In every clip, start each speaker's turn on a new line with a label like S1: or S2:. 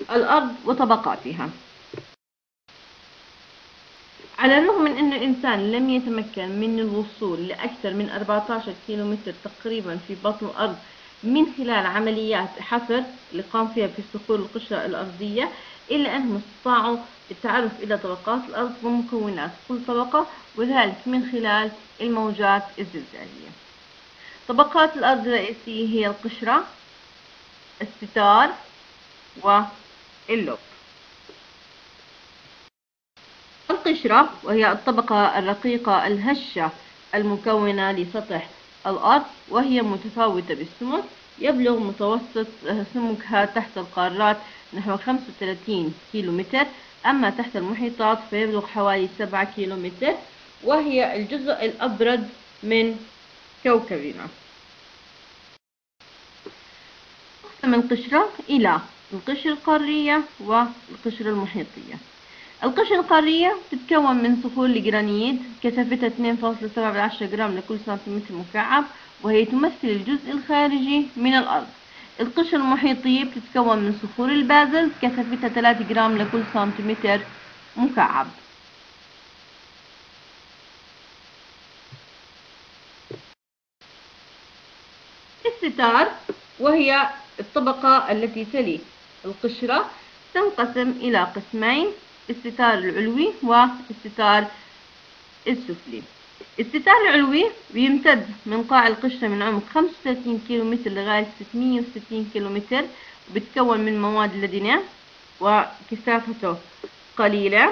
S1: الأرض وطبقاتها. على الرغم من أن الإنسان لم يتمكن من الوصول لأكثر من 14 كيلومتر تقريبا في بطن الأرض من خلال عمليات حفر اللي قام فيها في صخور القشرة الأرضية، إلا أنهم استطاعوا التعرف إلى طبقات الأرض ومكونات كل طبقة، وذلك من خلال الموجات الزلزالية. طبقات الأرض الرئيسية هي القشرة، الستار، واللب. القشرة وهي الطبقة الرقيقة الهشة المكونة لسطح الأرض، وهي متفاوتة بالسمك، يبلغ متوسط سمكها تحت القارات نحو 35 كيلومتر، أما تحت المحيطات فيبلغ حوالي 7 كيلومتر، وهي الجزء الأبرد من كوكبنا. تقسم القشرة إلى القشرة القارية والقشرة المحيطية. القشرة القارية تتكون من صخور الجرانيت كثافتها 2.7 جرام لكل سنتيمتر مكعب، وهي تمثل الجزء الخارجي من الأرض. القشرة المحيطية بتتكون من صخور البازلت كثافتها 3 جرام لكل سنتيمتر مكعب. الستار وهي الطبقة التي تلي القشرة تنقسم إلى قسمين: الستار العلوي والستار السفلي. الستار العلوي بيمتد من قاع القشرة من عمق 35 كيلومتر لغاية 660 كيلومتر، وبتكون من مواد لدنة وكثافته قليلة.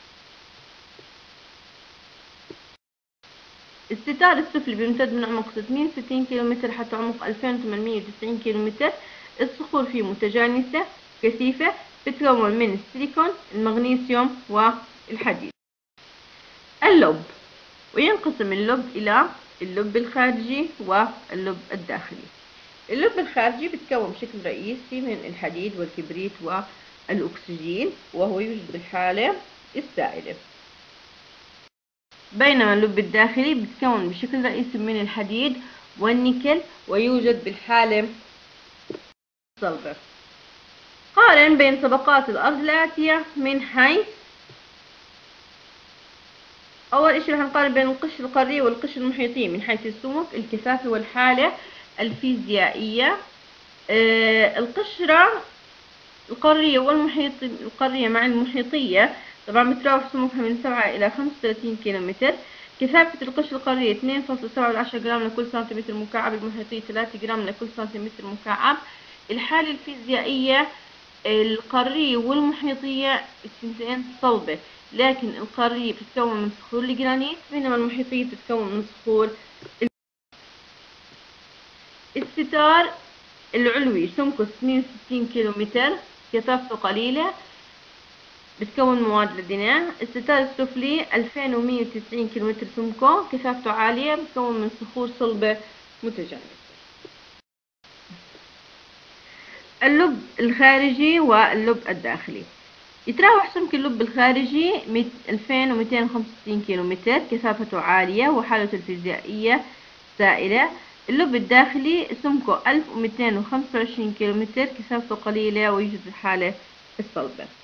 S1: الستار السفلي بيمتد من عمق 660 كيلومتر حتى عمق 2890 كيلومتر. الصخور فيه متجانسة كثيفة، بتتكون من السيليكون، المغنيسيوم، والحديد. اللب، وينقسم اللب إلى اللب الخارجي واللب الداخلي. اللب الخارجي بتكون بشكل رئيسي من الحديد والكبريت والأكسجين، وهو يوجد بالحالة السائلة، بينما اللب الداخلي بتكون بشكل رئيسي من الحديد والنيكل، ويوجد بالحالة الصلبة. قارن بين طبقات الأرض الآتية من حيث: أول شيء رح نقارن بين القشرة القارية والقشرة المحيطية من حيث السمك، الكثافة، والحالة الفيزيائية. القشرة القارية القارية مع المحيطية طبعا بتراوح سمكها من 7 إلى 35 كيلومتر. كثافة القشرة القارية 2.7 جرام لكل سنتيمتر مكعب، المحيطية 3 جرام لكل سنتيمتر مكعب. الحالة الفيزيائية: القارية والمحيطية الثنتين صلبة، لكن القارية بتتكون من صخور الجرانيت، بينما المحيطية بتتكون من صخور. الستار العلوي سمكه 62 كيلومتر، كثافته قليلة، بتكون مواد لدنة. الستار السفلي 2190 كيلومتر سمكه، كثافته عالية، بتكون من صخور صلبة متجانسة. اللب الخارجي واللب الداخلي. يتراوح سمك اللب الخارجي 2265 كيلومتر، كثافته عالية وحالته الفيزيائية سائلة. اللب الداخلي سمكه 1225 كيلومتر، كثافته قليلة ويوجد الحالة الصلبة.